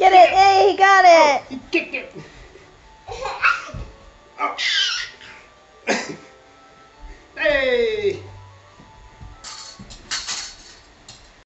Get it! Hey, he got it! He kicked it! Oh. Hey!